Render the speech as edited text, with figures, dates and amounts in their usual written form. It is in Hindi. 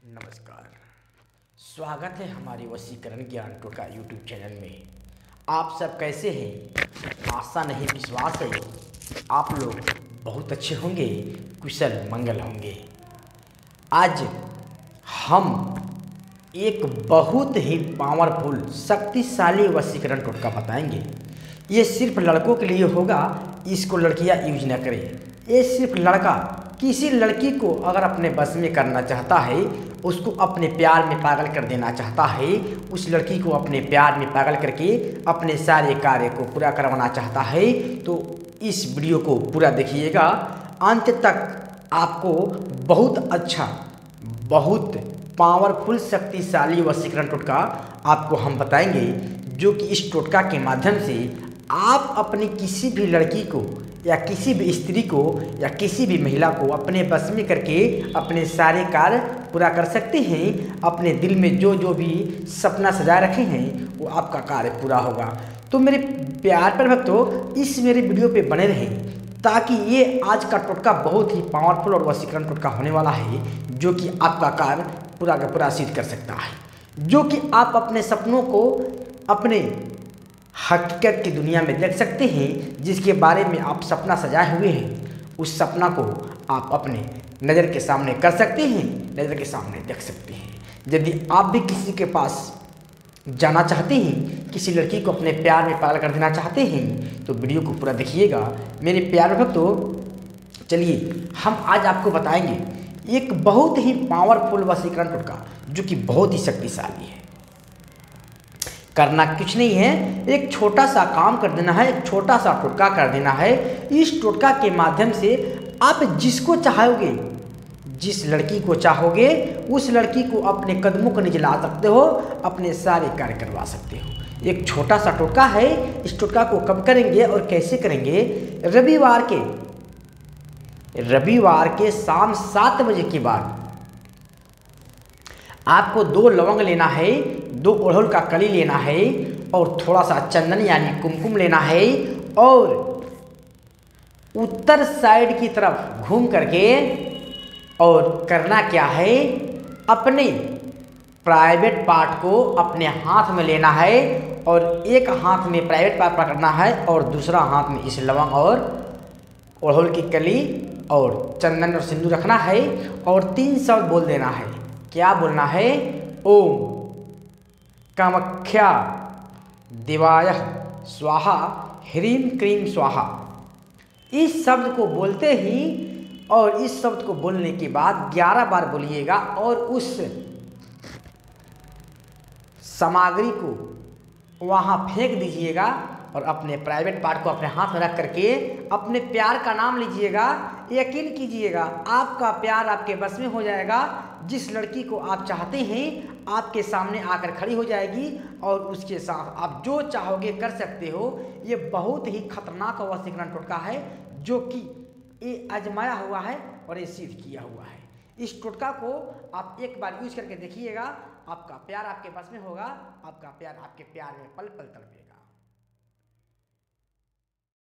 नमस्कार। स्वागत है हमारे वशीकरण ज्ञान टोटका यूट्यूब चैनल में। आप सब कैसे हैं? आशा नहीं विश्वास है आप लोग बहुत अच्छे होंगे, कुशल मंगल होंगे। आज हम एक बहुत ही पावरफुल शक्तिशाली वशीकरण टोटका बताएंगे। ये सिर्फ लड़कों के लिए होगा, इसको लड़कियां यूज न करें। ये सिर्फ लड़का किसी लड़की को अगर अपने बस में करना चाहता है, उसको अपने प्यार में पागल कर देना चाहता है, उस लड़की को अपने प्यार में पागल करके अपने सारे कार्य को पूरा करवाना चाहता है, तो इस वीडियो को पूरा देखिएगा। अंत तक आपको बहुत अच्छा, बहुत पावरफुल शक्तिशाली वशीकरण टोटका आपको हम बताएंगे, जो कि इस टोटका के माध्यम से आप अपनी किसी भी लड़की को या किसी भी स्त्री को या किसी भी महिला को अपने बस में करके अपने सारे कार्य पूरा कर सकते हैं। अपने दिल में जो जो भी सपना सजा रखे हैं वो आपका कार्य पूरा होगा। तो मेरे प्यार पर भक्तों, इस मेरे वीडियो पे बने रहें, ताकि ये आज का टोटका बहुत ही पावरफुल और वशीकरण टोटका होने वाला है, जो कि आपका कार्य पूरा का पूरा सिद्ध कर सकता है, जो कि आप अपने सपनों को अपने हकीकत की दुनिया में देख सकते हैं। जिसके बारे में आप सपना सजाए हुए हैं, उस सपना को आप अपने नज़र के सामने कर सकते हैं, नज़र के सामने देख सकते हैं। यदि आप भी किसी के पास जाना चाहते हैं, किसी लड़की को अपने प्यार में पागल कर देना चाहते हैं, तो वीडियो को पूरा देखिएगा मेरे प्यार भक्तों। चलिए हम आज आपको बताएंगे एक बहुत ही पावरफुल वशीकरण टोटका, जो कि बहुत ही शक्तिशाली है। करना कुछ नहीं है, एक छोटा सा काम कर देना है, एक छोटा सा टोटका कर देना है। इस टोटका के माध्यम से आप जिसको चाहोगे, जिस लड़की को चाहोगे, उस लड़की को अपने कदमों के नीचे ला सकते हो, अपने सारे कार्य करवा सकते हो। एक छोटा सा टोटका है। इस टोटका को कब करेंगे और कैसे करेंगे? रविवार के शाम 7 बजे के बाद आपको 2 लवंग लेना है, 2 अड़हुल का कली लेना है, और थोड़ा सा चंदन यानी कुमकुम लेना है, और उत्तर साइड की तरफ घूम करके और करना क्या है, अपने प्राइवेट पार्ट को अपने हाथ में लेना है, और एक हाथ में प्राइवेट पार्ट पकड़ना है और दूसरा हाथ में इस लवंग और अड़हुल की कली और चंदन और सिंदूर रखना है, और 3 शब्द बोल देना है। क्या बोलना है? ओम कामाख्या देवाय स्वाहा ह्रीं क्रीं स्वाहा। इस शब्द को बोलते ही और इस शब्द को बोलने के बाद 11 बार बोलिएगा, और उस सामग्री को वहाँ फेंक दीजिएगा, और अपने प्राइवेट पार्ट को अपने हाथ में रख करके अपने प्यार का नाम लीजिएगा। यकीन कीजिएगा, आपका प्यार आपके बस में हो जाएगा। जिस लड़की को आप चाहते हैं आपके सामने आकर खड़ी हो जाएगी, और उसके साथ आप जो चाहोगे कर सकते हो। ये बहुत ही खतरनाक वशीकरण टोटका है, जो कि ये आजमाया हुआ है और ये सिद्ध किया हुआ है। इस टोटका को आप एक बार यूज करके देखिएगा, आपका प्यार आपके बस में होगा, आपका प्यार आपके प्यार में पल पल तड़पेगा।